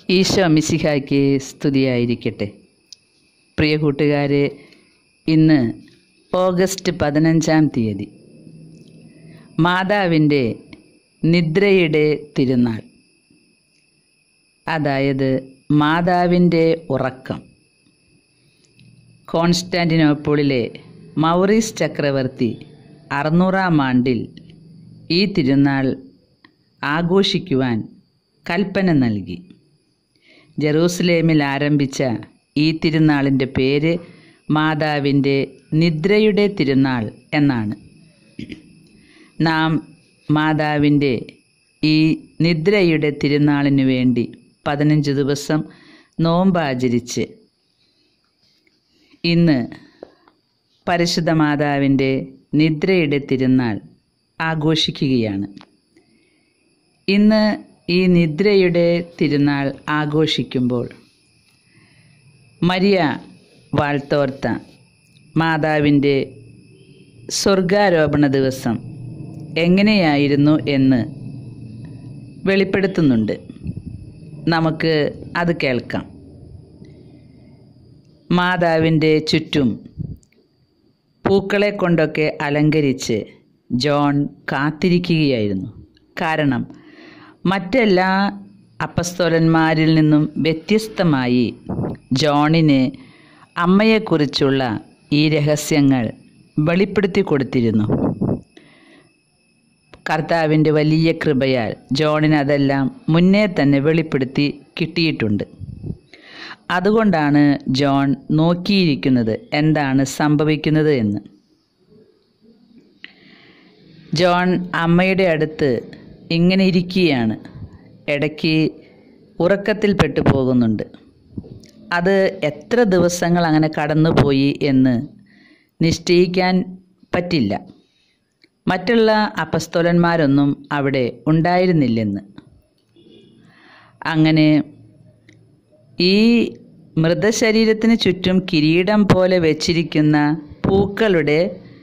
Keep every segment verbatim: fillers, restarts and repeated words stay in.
ഈശോ മിശിഹായ്ക്ക് സ്തുതിയായിരിക്കട്ടെ. പ്രിയ കൂട്ടുകാരെ, ഇന്ന് ഓഗസ്റ്റ് പതിനഞ്ചാം തീയതി, മാതാവിൻ്റെ നിദ്രയുടെ തിരുനാൾ, അതായത് മാതാവിൻ്റെ ഉറക്കം. കോൺസ്റ്റാന്റിനോപ്പിളിലെ മൗറീസ് ചക്രവർത്തി അറുന്നൂറാം ആണ്ടിൽ ഈ തിരുനാൾ ആഘോഷിക്കുവാൻ കൽപ്പന നൽകി. ജെറൂസലേമിൽ ആരംഭിച്ച ഈ തിരുനാളിൻ്റെ പേര് മാതാവിൻ്റെ നിദ്രയുടെ തിരുനാൾ എന്നാണ്. നാം മാതാവിൻ്റെ ഈ നിദ്രയുടെ തിരുനാളിനു വേണ്ടി പതിനഞ്ച് ദിവസം നോമ്പാചരിച്ച് ഇന്ന് പരിശുദ്ധ മാതാവിൻ്റെ നിദ്രയുടെ തിരുനാൾ ആഘോഷിക്കുകയാണ്. ഇന്ന് ഈ നിദ്രയുടെ തിരുനാൾ ആഘോഷിക്കുമ്പോൾ മരിയ വാൾത്തോർത്ത മാതാവിൻ്റെ സ്വർഗാരോപണ ദിവസം എങ്ങനെയായിരുന്നു എന്ന് വെളിപ്പെടുത്തുന്നുണ്ട്. നമുക്ക് അത് കേൾക്കാം. മാതാവിൻ്റെ ചുറ്റും പൂക്കളെ കൊണ്ടൊക്കെ അലങ്കരിച്ച് ജോൺ കാത്തിരിക്കുകയായിരുന്നു. കാരണം മറ്റെല്ലാ അപ്പസ്തോലന്മാരിൽ നിന്നും വ്യത്യസ്തമായി ജോണിന് അമ്മയെക്കുറിച്ചുള്ള ഈ രഹസ്യങ്ങൾ വെളിപ്പെടുത്തി കൊടുത്തിരുന്നു. കർത്താവിൻ്റെ വലിയ കൃപയാൽ ജോണിന് അതെല്ലാം മുന്നേ തന്നെ വെളിപ്പെടുത്തി കിട്ടിയിട്ടുണ്ട്. അതുകൊണ്ടാണ് ജോൺ നോക്കിയിരിക്കുന്നത് എന്താണ് സംഭവിക്കുന്നത് എന്ന്. ജോൺ അമ്മയുടെ അടുത്ത് ഇങ്ങനെ ഇരിക്കുകയാണ്. ഇടയ്ക്ക് ഉറക്കത്തിൽപ്പെട്ടു പോകുന്നുണ്ട്. അത് എത്ര ദിവസങ്ങൾ അങ്ങനെ കടന്നുപോയി എന്ന് നിശ്ചയിക്കാൻ പറ്റില്ല. മറ്റുള്ള അപ്പസ്തോലന്മാരൊന്നും അവിടെ ഉണ്ടായിരുന്നില്ലെന്ന്. അങ്ങനെ ഈ മൃതശരീരത്തിന് ചുറ്റും കിരീടം പോലെ വെച്ചിരിക്കുന്ന പൂക്കളുടെ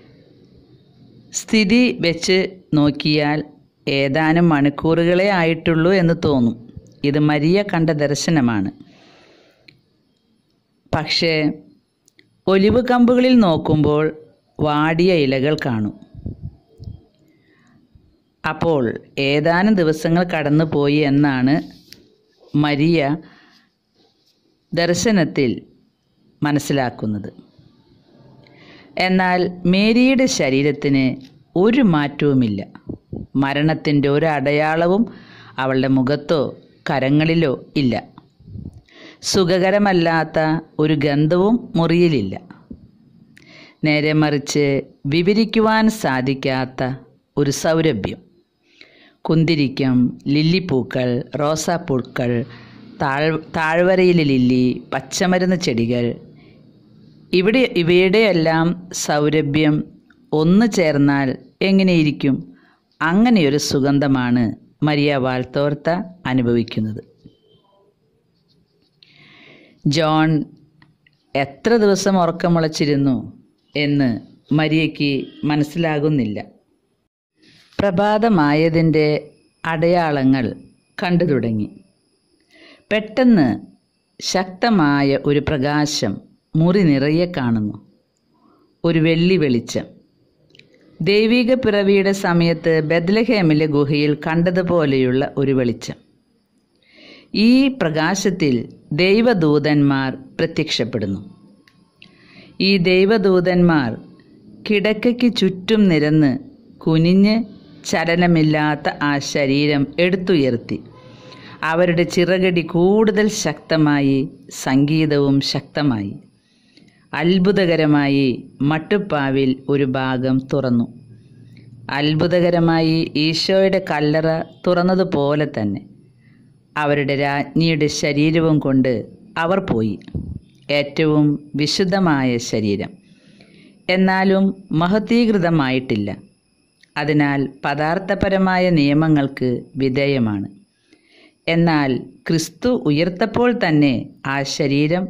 സ്ഥിതി വെച്ച് നോക്കിയാൽ ഏതാനും മണിക്കൂറുകളെ ആയിട്ടുള്ളൂ എന്ന് തോന്നും. ഇത് മരിയ കണ്ട ദർശനമാണ്. പക്ഷേ ഒലിവ് കമ്പുകളിൽ നോക്കുമ്പോൾ വാടിയ ഇലകൾ കാണും. അപ്പോൾ ഏതാനും ദിവസങ്ങൾ കടന്നുപോയി എന്നാണ് മരിയ ദർശനത്തിൽ മനസ്സിലാക്കുന്നത്. എന്നാൽ മേരിയുടെ ശരീരത്തിന് ഒരു മാറ്റവുമില്ല. മരണത്തിൻ്റെ ഒരു അടയാളവും അവളുടെ മുഖത്തോ കരങ്ങളിലോ ഇല്ല. സുഖകരമല്ലാത്ത ഒരു ഗന്ധവും മുറിയിലില്ല. നേരെ മറിച്ച് വിവരിക്കുവാൻ സാധിക്കാത്ത ഒരു സൗരഭ്യം. കുന്തിരിക്കം, ലില്ലിപ്പൂക്കൾ, റോസാപ്പൂക്കൾ, താഴ് താഴ്വരയിലെ ലില്ലി, പച്ചമരുന്ന് ചെടികൾ, ഇവിടെ ഇവയുടെയെല്ലാം സൗരഭ്യം ഒന്നു ചേർന്നാൽ എങ്ങനെയിരിക്കും? അങ്ങനെയൊരു സുഗന്ധമാണ് മരിയ വാൾത്തോർത്ത അനുഭവിക്കുന്നത്. ജോൺ എത്ര ദിവസം ഉറക്കമുളച്ചിരുന്നു എന്ന് മരിയയ്ക്ക് മനസ്സിലാകുന്നില്ല. പ്രഭാതമായതിൻ്റെ അടയാളങ്ങൾ കണ്ടു തുടങ്ങി. പെട്ടെന്ന് ശക്തമായ ഒരു പ്രകാശം മുറി നിറയെ കാണുന്നു. ഒരു വെള്ളി വെളിച്ചം. ദൈവിക പിറവിയുടെ സമയത്ത് ബെത്ലഹേമിലെ ഗുഹയിൽ കണ്ടതുപോലെയുള്ള ഒരു വെളിച്ചം. ഈ പ്രകാശത്തിൽ ദൈവദൂതന്മാർ പ്രത്യക്ഷപ്പെടുന്നു. ഈ ദൈവദൂതന്മാർ കിടക്കയ്ക്ക് ചുറ്റും നിരന്ന് കുനിഞ്ഞ് ചലനമില്ലാത്ത ആ ശരീരം എടുത്തുയർത്തി. അവരുടെ ചിറകടി കൂടുതൽ ശക്തമായി, സംഗീതവും ശക്തമായി. അത്ഭുതകരമായി മട്ടുപ്പാവിൽ ഒരു ഭാഗം തുറന്നു. അത്ഭുതകരമായി ഈശോയുടെ കല്ലറ തുറന്നതുപോലെ തന്നെ അവരുടെ രാജ്ഞിയുടെ ശരീരവും കൊണ്ട് അവർ പോയി. ഏറ്റവും വിശുദ്ധമായ ശരീരം, എന്നാലും മഹത്വീകൃതമായിട്ടില്ല. അതിനാൽ പദാർത്ഥപരമായ നിയമങ്ങൾക്ക് വിധേയമാണ്. എന്നാൽ ക്രിസ്തു ഉയർത്തപ്പോൾ തന്നെ ആ ശരീരം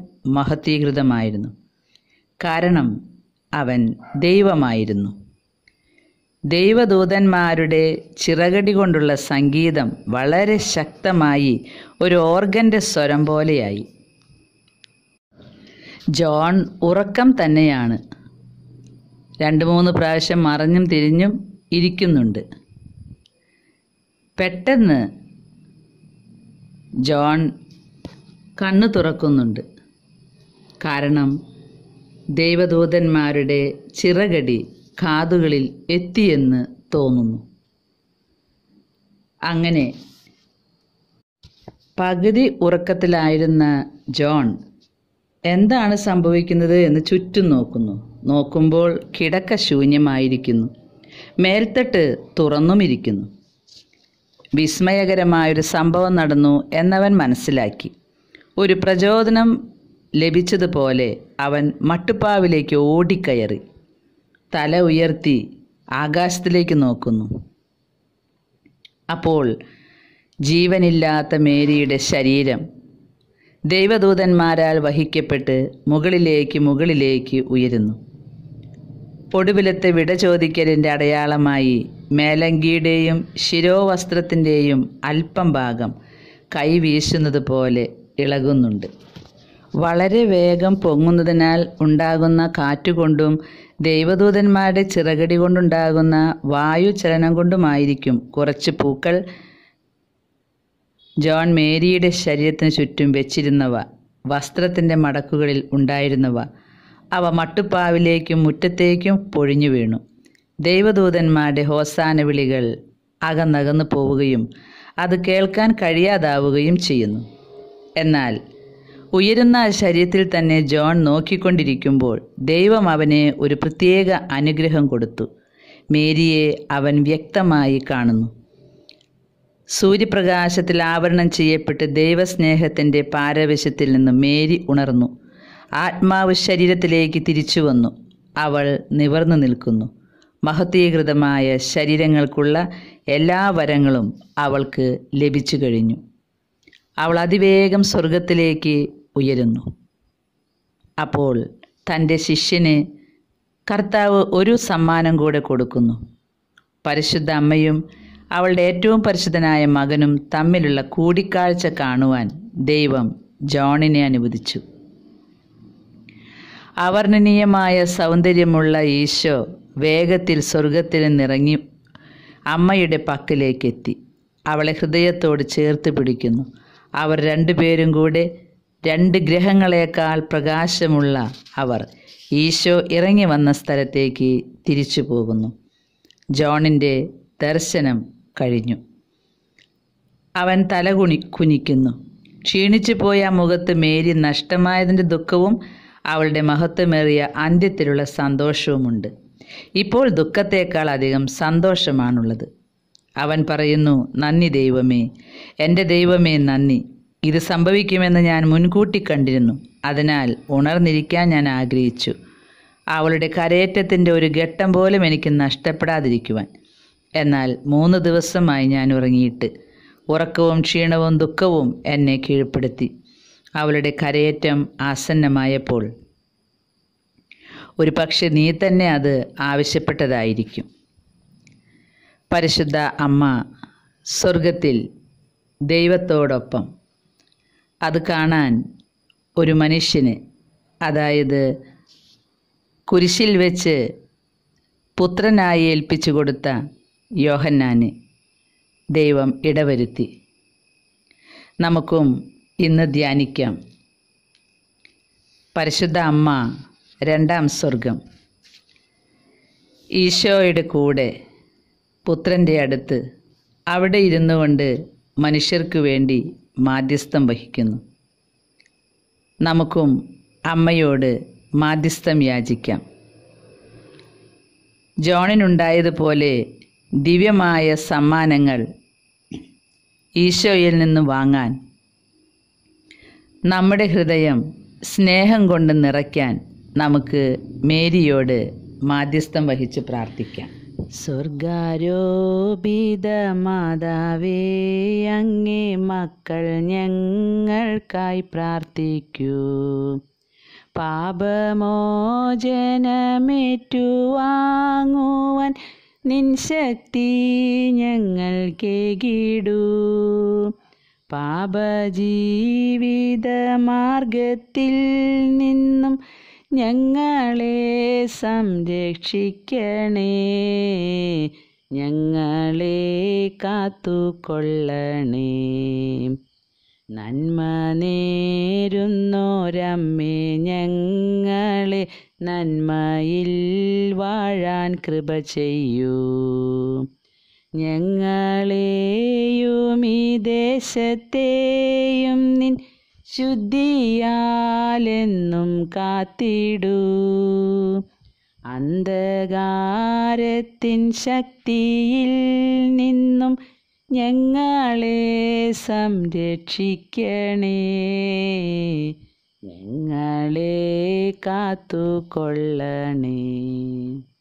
മഹത്വീകൃതമായിരുന്നു. കാരണം അവൻ ദൈവമായിരുന്നു. ദൈവദൂതന്മാരുടെ ചിറകടി കൊണ്ടുള്ള സംഗീതം വളരെ ശക്തമായി ഒരു ഓർഗൻ്റെ സ്വരം പോലെയായി. ജോൺ ഉറക്കം തന്നെയാണ്. രണ്ട് മൂന്ന് പ്രാവശ്യം മറിഞ്ഞും തിരിഞ്ഞും ഇരിക്കുന്നുണ്ട്. പെട്ടെന്ന് ജോൺ കണ്ണു തുറക്കുന്നുണ്ട്. കാരണം ദൈവദൂതന്മാരുടെ ചിറകടി കാതുകളിൽ എത്തിയെന്ന് തോന്നുന്നു. അങ്ങനെ പകുതി ഉറക്കത്തിലായിരുന്ന ജോൺ എന്താണ് സംഭവിക്കുന്നത് എന്ന് ചുറ്റും നോക്കുന്നു. നോക്കുമ്പോൾ കിടക്ക ശൂന്യമായിരിക്കുന്നു. മേൽത്തട്ട് തുറന്നുമിരിക്കുന്നു. വിസ്മയകരമായൊരു സംഭവം നടന്നു എന്നവൻ മനസ്സിലാക്കി. ഒരു പ്രചോദനം ലഭിച്ചതുപോലെ അവൻ മട്ടുപ്പാവിലേക്ക് ഓടിക്കയറി തല ഉയർത്തി ആകാശത്തിലേക്ക് നോക്കുന്നു. അപ്പോൾ ജീവനില്ലാത്ത മേരിയുടെ ശരീരം ദൈവദൂതന്മാരാൽ വഹിക്കപ്പെട്ട് മുകളിലേക്ക് മുകളിലേക്ക് ഉയരുന്നു. ഒടുവിലത്തെ വിട ചോദിക്കലിൻ്റെ അടയാളമായി മേലങ്കിയുടെയും ശിരോവസ്ത്രത്തിൻ്റെയും അല്പം ഭാഗം കൈ വീശുന്നത് പോലെ ഇളകുന്നുണ്ട്. വളരെ വേഗം പൊങ്ങുന്നതിനാൽ ഉണ്ടാകുന്ന കാറ്റുകൊണ്ടും ദൈവദൂതന്മാരുടെ ചിറകടി കൊണ്ടുണ്ടാകുന്ന വായു ചലനം കൊണ്ടുമായിരിക്കും കുറച്ച് പൂക്കൾ ജോൺ മേരിയുടെ ശരീരത്തിന് ചുറ്റും വെച്ചിരുന്നവ വസ്ത്രത്തിൻ്റെ മടക്കുകളിൽ ഉണ്ടായിരുന്നവ അവ മട്ടുപ്പാവിലേക്കും മുറ്റത്തേക്കും പൊഴിഞ്ഞു വീണു. ദൈവദൂതന്മാരുടെ ഹോസാന വിളികൾ അകന്നകന്നു പോവുകയും അത് കേൾക്കാൻ കഴിയാതാവുകയും ചെയ്യുന്നു. എന്നാൽ ഉയരുന്ന ശരീരത്തിൽ തന്നെ ജോൺ നോക്കിക്കൊണ്ടിരിക്കുമ്പോൾ ദൈവം അവന് ഒരു പ്രത്യേക അനുഗ്രഹം കൊടുത്തു. മേരിയെ അവൻ വ്യക്തമായി കാണുന്നു. സൂര്യപ്രകാശത്തിൽ ആവരണം ചെയ്യപ്പെട്ട് ദൈവസ്നേഹത്തിൻ്റെ പാരവശ്യത്തിൽ നിന്ന് മേരി ഉണർന്നു. ആത്മാവ് ശരീരത്തിലേക്ക് തിരിച്ചു വന്നു. അവൾ നിവർന്നു നിൽക്കുന്നു. മഹത്വീകൃതമായ ശരീരങ്ങൾക്കുള്ള എല്ലാ വരങ്ങളും അവൾക്ക് ലഭിച്ചു കഴിഞ്ഞു. അവൾ അതിവേഗം സ്വർഗത്തിലേക്ക് ഉയരുന്നു. അപ്പോൾ തൻ്റെ ശിഷ്യന് കർത്താവ് ഒരു സമ്മാനം കൂടെ കൊടുക്കുന്നു. പരിശുദ്ധ അമ്മയും അവളുടെ ഏറ്റവും പരിശുദ്ധനായ മകനും തമ്മിലുള്ള കൂടിക്കാഴ്ച കാണുവാൻ ദൈവം ജോണിനെ അനുവദിച്ചു. അവർണ്ണനീയമായ സൗന്ദര്യമുള്ള ഈശോ വേഗത്തിൽ സ്വർഗത്തിൽ നിന്നിറങ്ങി അമ്മയുടെ പക്കലേക്കെത്തി അവളെ ഹൃദയത്തോട് ചേർത്ത് പിടിക്കുന്നു. അവർ രണ്ടുപേരും കൂടെ രണ്ട് ഗ്രഹങ്ങളേക്കാൾ പ്രകാശമുള്ള അവർ ഈശോ ഇറങ്ങി വന്ന സ്ഥലത്തേക്ക് തിരിച്ചു പോകുന്നു. ജോണിൻ്റെ ദർശനം കഴിഞ്ഞു. അവൻ തലകുണി കുനിക്കുന്നു. ക്ഷീണിച്ചു പോയ മുഖത്ത് മേരി നഷ്ടമായതിൻ്റെ ദുഃഖവും അവളുടെ മഹത്വമേറിയ അന്ത്യത്തിലുള്ള സന്തോഷവുമുണ്ട്. ഇപ്പോൾ ദുഃഖത്തേക്കാൾ അധികം സന്തോഷമാണുള്ളത്. അവൻ പറയുന്നു, നന്ദി ദൈവമേ, എൻ്റെ ദൈവമേ നന്ദി. ഇത് സംഭവിക്കുമെന്ന് ഞാൻ മുൻകൂട്ടി കണ്ടിരുന്നു. അതിനാൽ ഉണർന്നിരിക്കാൻ ഞാൻ ആഗ്രഹിച്ചു. അവളുടെ കരയേറ്റത്തിൻ്റെ ഒരു ഘട്ടം പോലും എനിക്ക് നഷ്ടപ്പെടാതിരിക്കുവാൻ. എന്നാൽ മൂന്ന് ദിവസമായി ഞാൻ ഉറങ്ങിയിട്ട് ഉറക്കവും ക്ഷീണവും ദുഃഖവും എന്നെ കീഴ്പ്പെടുത്തി. അവളുടെ കരയേറ്റം ആസന്നമായപ്പോൾ ഒരു പക്ഷെ നീ തന്നെ അത് ആവശ്യപ്പെട്ടതായിരിക്കും. പരിശുദ്ധ അമ്മ സ്വർഗത്തിൽ ദൈവത്തോടൊപ്പം. അത് കാണാൻ ഒരു മനുഷ്യന്, അതായത് കുരിശിൽ വെച്ച് പുത്രനായി ഏൽപ്പിച്ചു കൊടുത്ത യോഹന്നാനെ ദൈവം ഇടവരുത്തി. നമുക്കും ഇന്ന് ധ്യാനിക്കാം. പരിശുദ്ധ അമ്മ രണ്ടാം സ്വർഗം. ഈശോയുടെ കൂടെ പുത്രൻ്റെ അടുത്ത് അവിടെ ഇരുന്നു കൊണ്ട് മനുഷ്യർക്ക് വേണ്ടി മാധ്യസ്ഥം വഹിക്കുന്നു. നമുക്കും അമ്മയോട് മാധ്യസ്ഥം യാചിക്കാം. ജോണിനുണ്ടായതുപോലെ ദിവ്യമായ സമ്മാനങ്ങൾ ഈശോയിൽ നിന്ന് വാങ്ങാൻ, നമ്മുടെ ഹൃദയം സ്നേഹം കൊണ്ട് നിറയ്ക്കാൻ നമുക്ക് മേരിയോട് മാധ്യസ്ഥം വഹിച്ച് പ്രാർത്ഥിക്കാം. സ്വർഗാരോപിത മാതാവേ, അങ്ങേ മക്കൾ ഞങ്ങൾക്കായി പ്രാർത്ഥിക്കൂ. പാപമോചനമേറ്റുവാങ്ങുവാൻ നിൻ ശക്തി ഞങ്ങൾ കേകിടൂ. പാപജീവിത മാർഗത്തിൽ നിന്നും ഞങ്ങളെ സംരക്ഷിക്കണേ. ഞങ്ങളെ കാത്തുകൊള്ളണേ. നന്മ നേരുന്നോരമ്മേ, ഞങ്ങളെ നന്മയിൽ വാഴാൻ കൃപ ചെയ്യൂ. ഞങ്ങളെയും ഈ ദേശത്തെയും നിൻ ശുദ്ധിയാലെന്നും കാത്തിടൂ. അന്ധകാരത്തിൻ ശക്തിയിൽ നിന്നും ഞങ്ങളെ സംരക്ഷിക്കണേ. ഞങ്ങളെ കാത്തുകൊള്ളണേ.